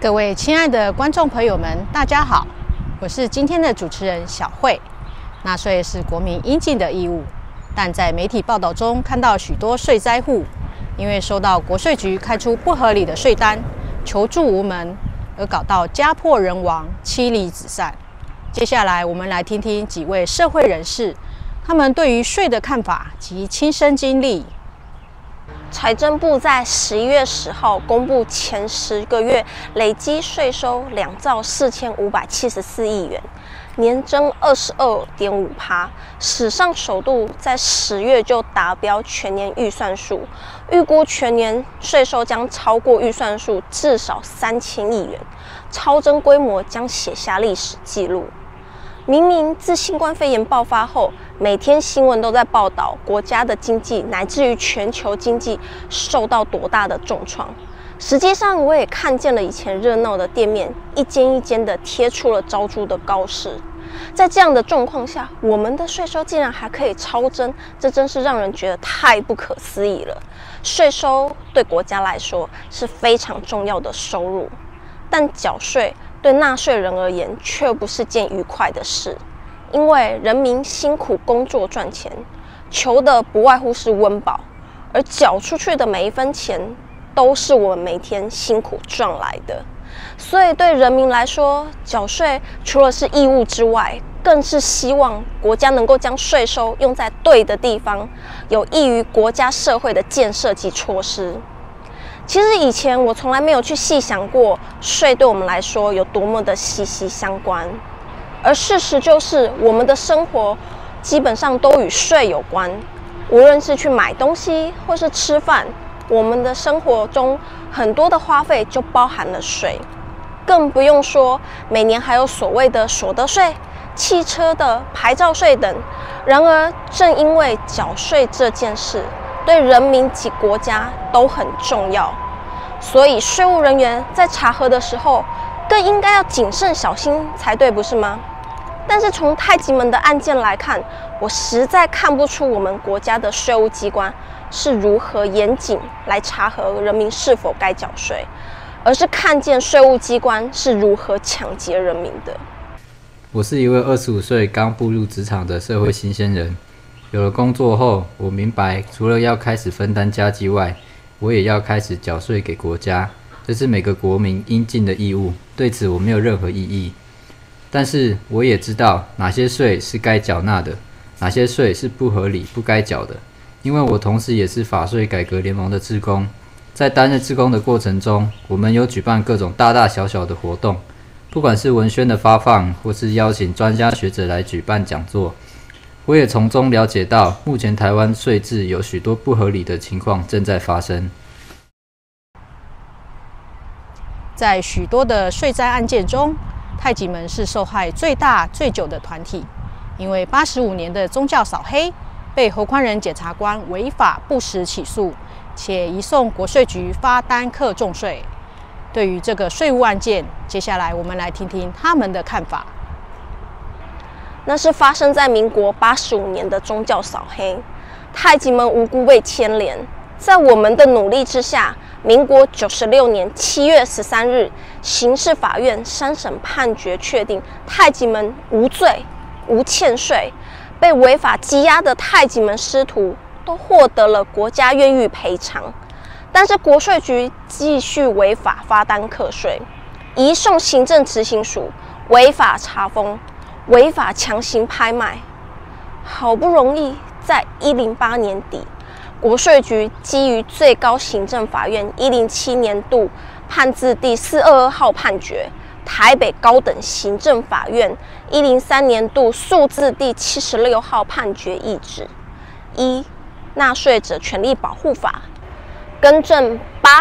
各位亲爱的观众朋友们，大家好，我是今天的主持人小慧。纳税是国民应尽的义务，但在媒体报道中看到许多税灾户因为收到国税局开出不合理的税单，求助无门，而搞到家破人亡、妻离子散。接下来我们来听听几位社会人士他们对于税的看法及亲身经历。 财政部在11月10号公布前10个月累积税收2兆4574亿元，年增22.5%，史上首度在10月就达标全年预算数，预估全年税收将超过预算数至少3000亿元，超增规模将写下历史纪录。明明自新冠肺炎爆发后，每天新闻都在报道国家的经济乃至于全球经济受到多大的重创。实际上，我也看见了以前热闹的店面一间一间的贴出了招租的告示。在这样的状况下，我们的税收竟然还可以超增，这真是让人觉得太不可思议了。税收对国家来说是非常重要的收入，但缴税对纳税人而言却不是件愉快的事，因为人民辛苦工作赚钱，求的不外乎是温饱，而缴出去的每一分钱都是我们每天辛苦赚来的。所以对人民来说，缴税除了是义务之外，更是希望国家能够将税收用在对的地方，有益于国家社会的建设及措施。其实以前我从来没有去细想过税对我们来说有多么的息息相关，而事实就是我们的生活基本上都与税有关，无论是去买东西或是吃饭，我们的生活中很多的花费就包含了税，更不用说每年还有所谓的所得税、汽车的牌照税等。然而正因为缴税这件事对人民及国家都很重要，所以税务人员在查核的时候更应该要谨慎小心才对，不是吗？但是从太极门的案件来看，我实在看不出我们国家的税务机关是如何严谨来查核人民是否该缴税，而是看见税务机关是如何抢劫人民的。 我是一位25岁刚步入职场的社会新鲜人。有了工作后，我明白除了要开始分担家计外，我也要开始缴税给国家，这是每个国民应尽的义务，对此我没有任何异议。但是我也知道哪些税是该缴纳的，哪些税是不合理不该缴的，因为我同时也是法税改革联盟的志工。在担任志工的过程中，我们有举办各种大大小小的活动，不管是文宣的发放，或是邀请专家学者来举办讲座。我也从中了解到，目前台湾税制有许多不合理的情况正在发生。 在许多的税灾案件中，太极门是受害最大最久的团体，因为85年的宗教扫黑，被侯宽仁检察官违法不实起诉，且移送国税局发单课重税。对于这个税务案件，接下来我们来听听他们的看法。 那是发生在民国85年的宗教扫黑，太极门无辜被牵连。在我们的努力之下，民国96年7月13日，刑事法院3审判决确定太极门无罪、无欠税，被违法羁押的太极门师徒都获得了国家愿予赔偿。但是国税局继续违法发单课税，移送行政执行署违法查封、违法强行拍卖。好不容易在108年底，国税局基于最高行政法院107年度判字第422号判决，台北高等行政法院103年度诉字第76号判决议旨：一、纳税者权利保护法更正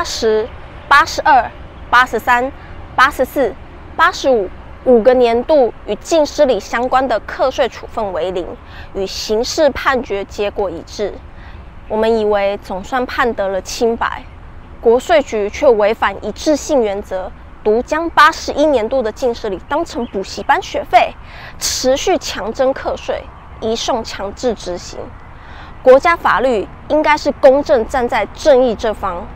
80、82、83、84、85 5个年度与净失礼相关的课税处分为零，与刑事判决结果一致。我们以为总算判得了清白，国税局却违反一致性原则，独将81年度的净失礼当成补习班学费，持续强征课税，移送强制执行。国家法律应该是公正站在正义这方，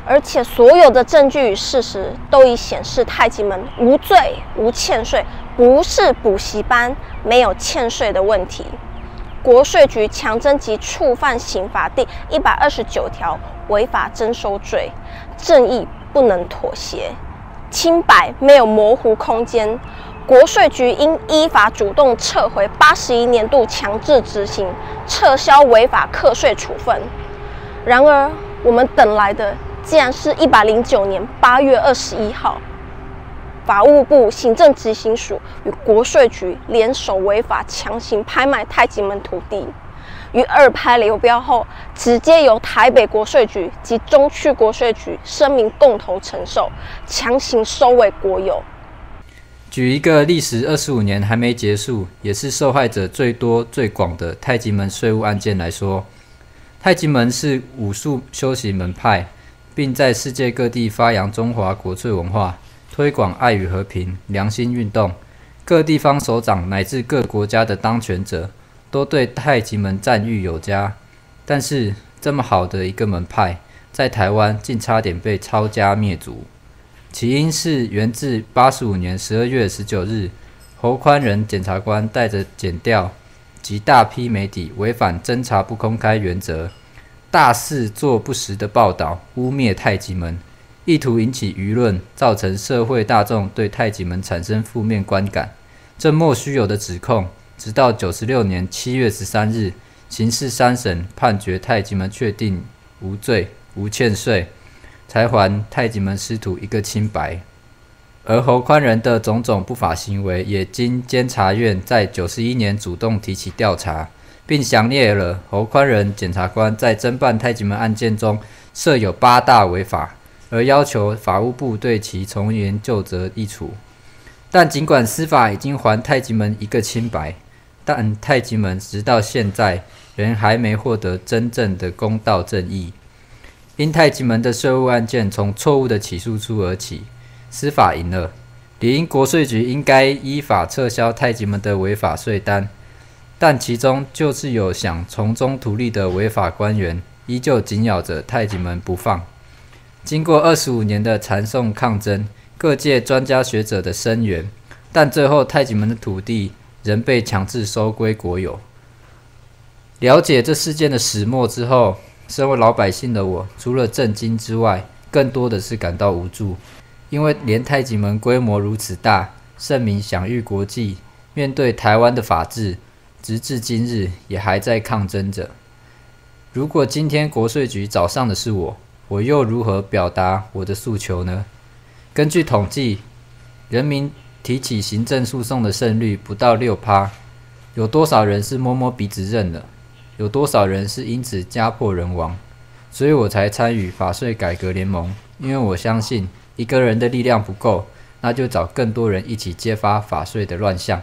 而且所有的证据与事实都已显示太极门无罪无欠税，不是补习班没有欠税的问题。国税局强征及触犯刑法第129条违法征收罪，正义不能妥协，清白没有模糊空间。国税局应依法主动撤回81年度强制执行，撤销违法课税处分。然而，我们等来的竟然是109年8月21号，法务部行政执行署与国税局联手违法强行拍卖太极门土地，于2拍流标后，直接由台北国税局及中区国税局声明共同承受，强行收为国有。 举一个历时25年还没结束，也是受害者最多最广的太极门税务案件来说，太极门是武术修习门派，并在世界各地发扬中华国粹文化，推广爱与和平、良心运动。各地方首长乃至各国家的当权者，都对太极门赞誉有加。但是，这么好的一个门派，在台湾竟差点被抄家灭族。起因是源自85年12月19日，侯宽仁检察官带着检调及大批媒体违反侦查不公开原则，大肆做不实的报道，污蔑太极门，意图引起舆论，造成社会大众对太极门产生负面观感。这莫须有的指控，直到96年7月13日，刑事3审判决太极门确定无罪、无欠税，才还太极门师徒一个清白。而侯宽仁的种种不法行为，也经监察院在91年主动提起调查，并详列了侯宽仁检察官在侦办太极门案件中设有8大违法，而要求法务部对其从严就责议处。但尽管司法已经还太极门一个清白，但太极门直到现在仍还没获得真正的公道正义。因太极门的税务案件从错误的起诉书而起，司法赢了，理应国税局应该依法撤销太极门的违法税单，但其中就是有想从中图利的违法官员，依旧紧咬着太极门不放。经过25年的缠讼抗争，各界专家学者的声援，但最后太极门的土地仍被强制收归国有。了解这事件的始末之后，身为老百姓的我，除了震惊之外，更多的是感到无助。因为连太极门规模如此大，盛名享誉国际，面对台湾的法治，直至今日也还在抗争着。如果今天国税局找上的是我又如何表达我的诉求呢？根据统计，人民提起行政诉讼的胜率不到 6%， 有多少人是摸摸鼻子认了？有多少人是因此家破人亡？所以我才参与法税改革联盟，因为我相信一个人的力量不够，那就找更多人一起揭发法税的乱象。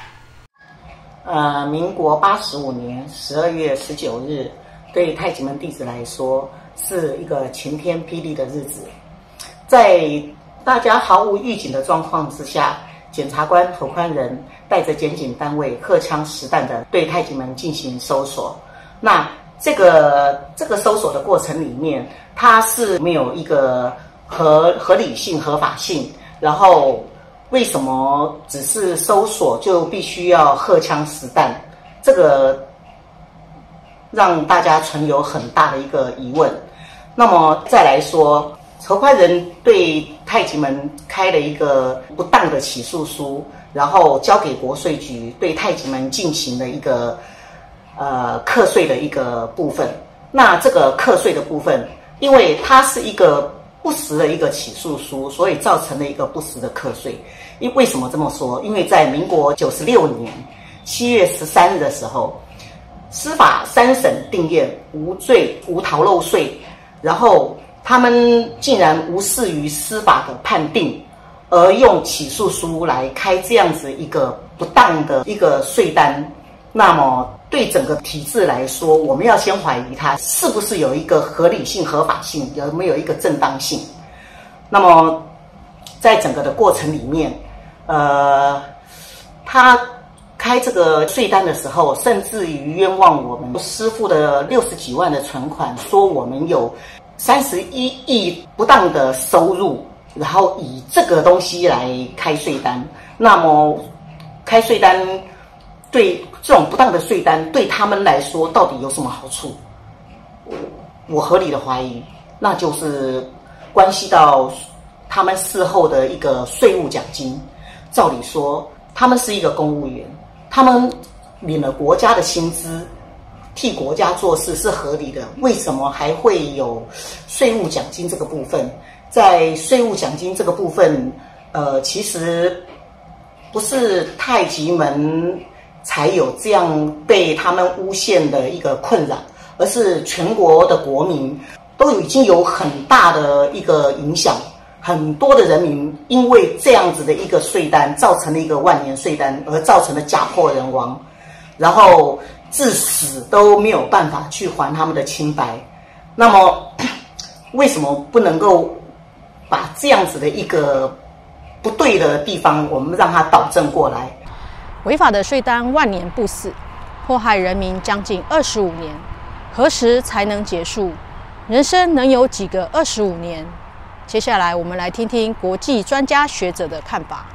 民国85年12月19日，对太极门弟子来说是一个晴天霹雳的日子。在大家毫无预警的状况之下，检察官侯宽仁带着检警单位荷枪实弹的对太极门进行搜索。那这个搜索的过程里面，它是没有一个合理性、合法性，然后为什么只是搜索就必须要荷枪实弹？这个让大家存有很大的一个疑问。那么再来说，侯宽仁对太极门开了一个不当的起诉书，然后交给国税局对太极门进行了一个课税的一个部分。那这个课税的部分，因为它是一个不实的一个起诉书，所以造成了一个不实的课税。为什么这么说？因为在民国96年7月13日的时候，司法3审定验无罪无逃漏税，然后他们竟然无视于司法的判定，而用起诉书来开这样子一个不当的一个税单。那么对整个体制来说，我们要先怀疑它是不是有一个合理性、合法性，有没有一个正当性。那么在整个的过程里面，他开这个税单的时候，甚至于冤枉我们师父的60几万的存款，说我们有 31亿不当的收入，然后以这个东西来开税单，那么开税单对这种不当的税单对他们来说到底有什么好处？我合理的怀疑，那就是关系到他们事后的一个税务奖金。照理说，他们是一个公务员，他们领了国家的薪资，替国家做事是合理的，为什么还会有税务奖金这个部分？在税务奖金这个部分，其实不是太极门才有这样被他们诬陷的一个困扰，而是全国的国民都已经有很大的一个影响，很多的人民因为这样子的一个税单，造成了一个万年税单，而造成了家破人亡，然后至死都没有办法去还他们的清白。那么，为什么不能够把这样子的一个不对的地方，我们让它导正过来？ 违法的税单万年不死，迫害人民将近25年，何时才能结束？人生能有几个25年？接下来我们来听听国际专家学者的看法。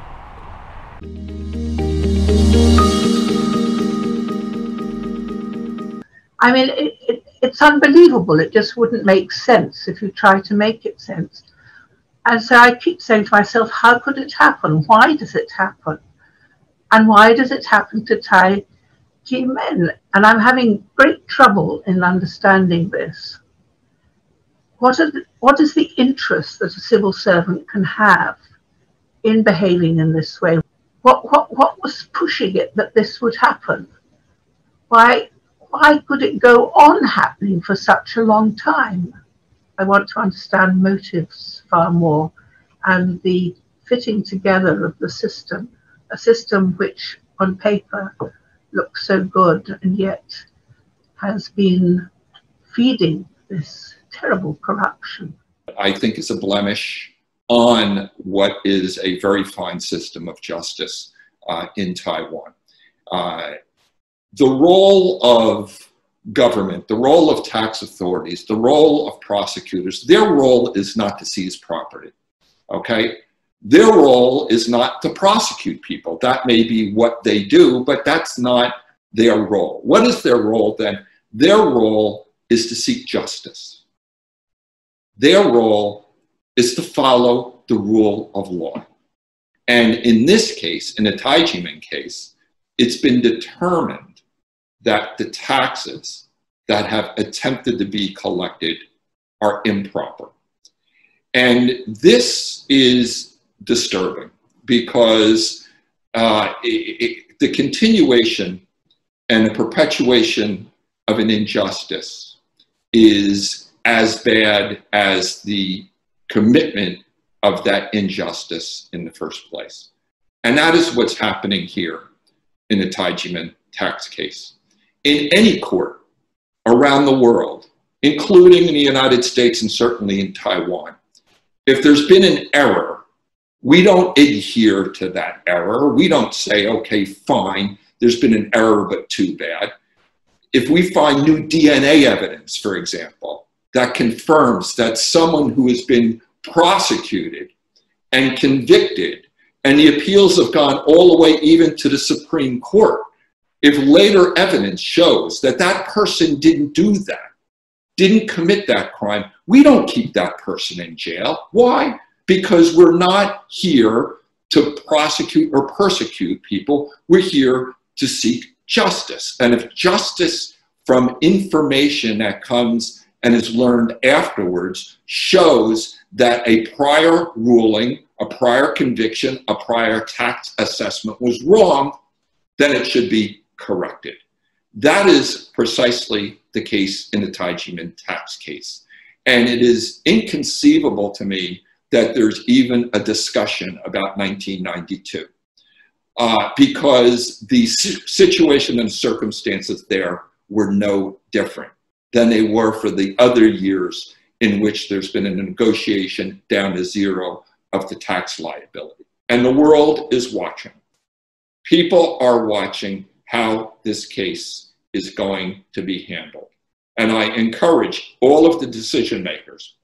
I mean, it's unbelievable. It just wouldn't make sense if you try to make it sense. And so I keep saying to myself, how could it happen? Why does it happen? And why does it happen to Thai G men? And I'm having great trouble in understanding this. What is the interest that a civil servant can have in behaving in this way? What was pushing it that this would happen? Why could it go on happening for such a long time? I want to understand motives far more and the fitting together of the system, a system which on paper looks so good and yet has been feeding this terrible corruption. I think it's a blemish on what is a very fine system of justice in Taiwan. The role of government, the role of tax authorities, the role of prosecutors, their role is not to seize property, okay? Their role is not to prosecute people. That may be what they do, but that's not their role. What is their role then? Their role is to seek justice. Their role is to follow the rule of law. And in this case, in the Thai G Men case, it's been determined that the taxes that have attempted to be collected are improper. And this is disturbing because the continuation and the perpetuation of an injustice is as bad as the commitment of that injustice in the first place. And that is what's happening here in the Thai G Men tax case. In any court around the world, including in the United States and certainly in Taiwan, if there's been an error, we don't adhere to that error. We don't say, okay, fine, there's been an error, but too bad. If we find new DNA evidence, for example, that confirms that someone who has been prosecuted and convicted, and the appeals have gone all the way even to the Supreme Court, if later evidence shows that that person didn't do that, didn't commit that crime, we don't keep that person in jail. Why? Because we're not here to prosecute or persecute people. We're here to seek justice. And if justice from information that comes and is learned afterwards shows that a prior ruling, a prior conviction, a prior tax assessment was wrong, then it should be corrected. That is precisely the case in the Thai G Men tax case. And it is inconceivable to me that there's even a discussion about 1992 because the situation and circumstances there were no different than they were for the other years in which there's been a negotiation down to zero of the tax liability. And the world is watching. People are watching how this case is going to be handled. And I encourage all of the decision makers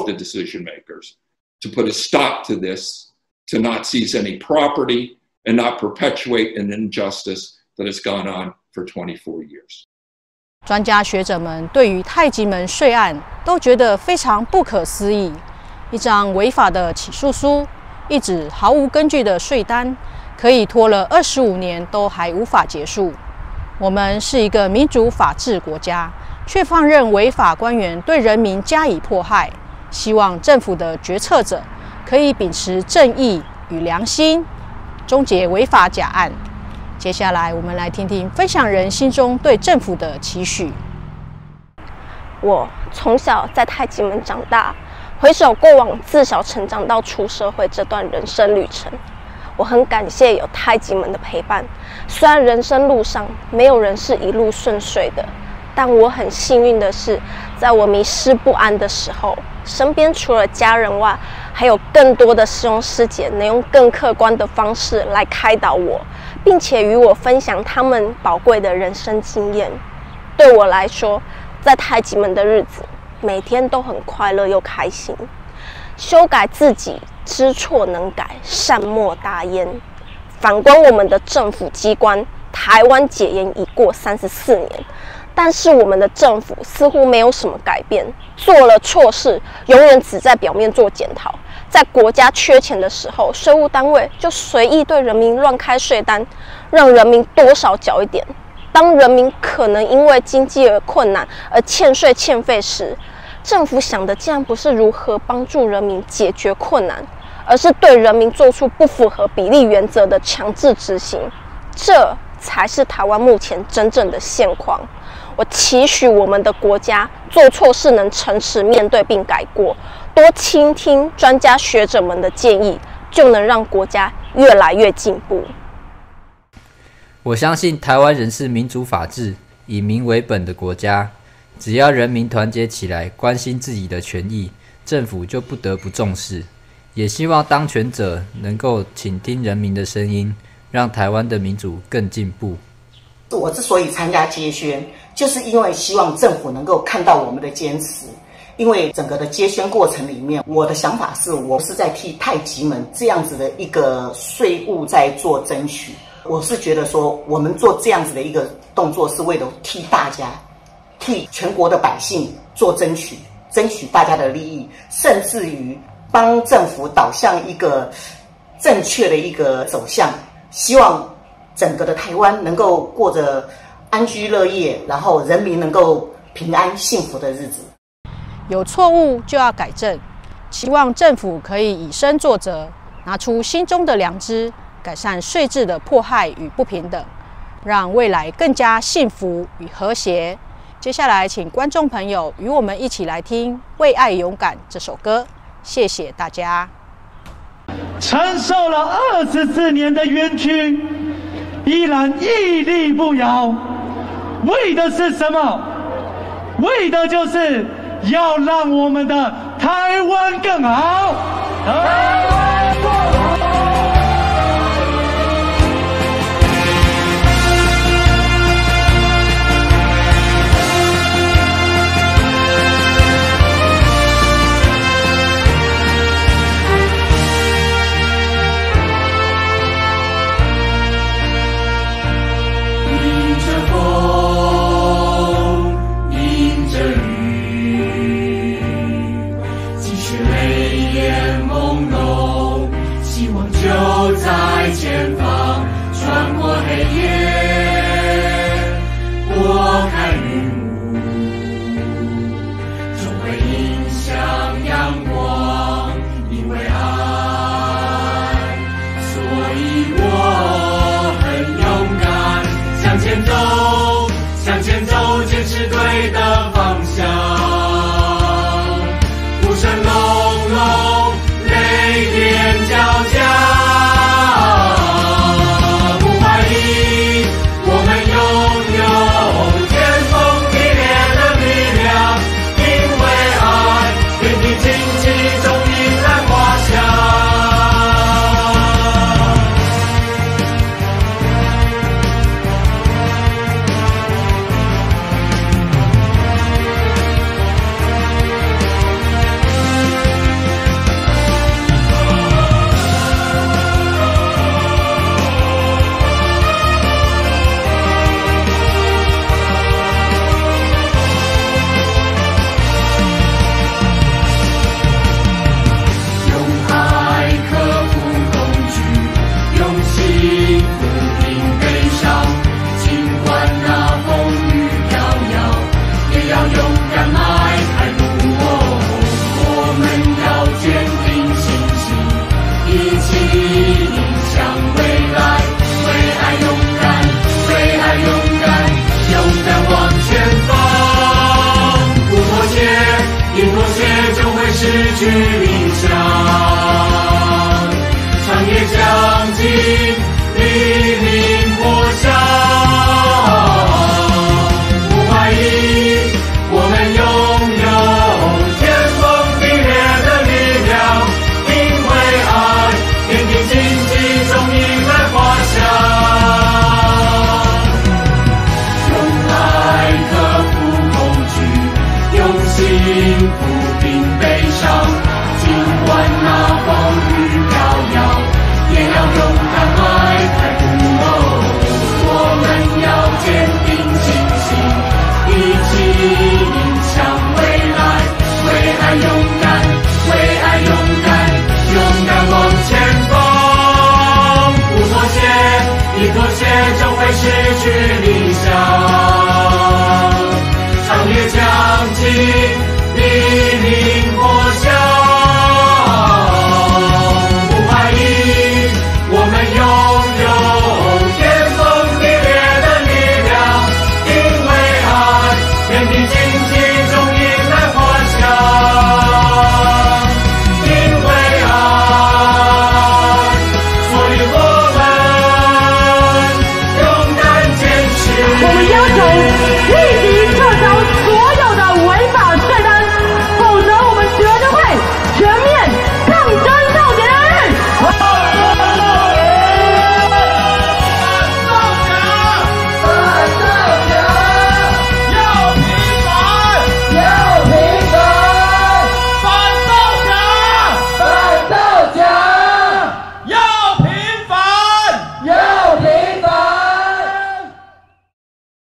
to put a stop to this, to not seize any property and not perpetuate an injustice that has gone on for 24 years. 专家学者们对于太极门税案都觉得非常不可思议，一张违法的起诉书，一纸毫无根据的税单，可以拖了25年都还无法结束。我们是一个民主法治国家，却放任违法官员对人民加以迫害。希望政府的决策者可以秉持正义与良心，终结违法假案。接下来，我们来听听分享人心中对政府的期许。 我从小在太极门长大，回首过往自小成长到出社会这段人生旅程，我很感谢有太极门的陪伴。虽然人生路上没有人是一路顺遂的，但我很幸运的是，在我迷失不安的时候，身边除了家人外，还有更多的师兄师姐能用更客观的方式来开导我，并且与我分享他们宝贵的人生经验。对我来说，在太极门的日子，每天都很快乐又开心。修改自己，知错能改，善莫大焉。反观我们的政府机关，台湾解严已过34年，但是我们的政府似乎没有什么改变，做了错事，永远只在表面做检讨。在国家缺钱的时候，税务单位就随意对人民乱开税单，让人民多少缴一点。当人民可能因为经济而困难而欠税欠费时，政府想的竟然不是如何帮助人民解决困难，而是对人民做出不符合比例原则的强制执行。这才是台湾目前真正的现况。我期许我们的国家做错事能诚实面对并改过，多倾听专家学者们的建议，就能让国家越来越进步。 我相信台湾仍是民主法治、以民为本的国家，只要人民团结起来，关心自己的权益，政府就不得不重视。也希望当权者能够倾听人民的声音，让台湾的民主更进步。 我之所以参加接宣，就是因为希望政府能够看到我们的坚持。因为整个的接宣过程里面，我的想法是我是在替太极门这样子的一个税务在做争取。我是觉得说，我们做这样子的一个动作，是为了替大家、替全国的百姓做争取，争取大家的利益，甚至于帮政府导向一个正确的一个走向。希望整个的台湾能够过着安居乐业，然后人民能够平安幸福的日子。 有错误就要改正，希望政府可以以身作则，拿出心中的良知，改善税制的迫害与不平等，让未来更加幸福与和谐。接下来，请观众朋友与我们一起来听《为爱勇敢》这首歌。谢谢大家。 承受了24年的冤屈，依然屹立不摇，为的是什么？为的就是要让我们的台湾更好。台湾更好。 就在前方，穿过黑夜，拨开云雾，终会迎向阳光。因为爱，所以我很勇敢，向前走，向前走，坚持对的方向。鼓声隆隆，泪点交加。 迎向未来，为爱勇敢，为爱勇敢，勇敢往前方，不妥协，一妥协就会失去理想。长夜将尽，黎明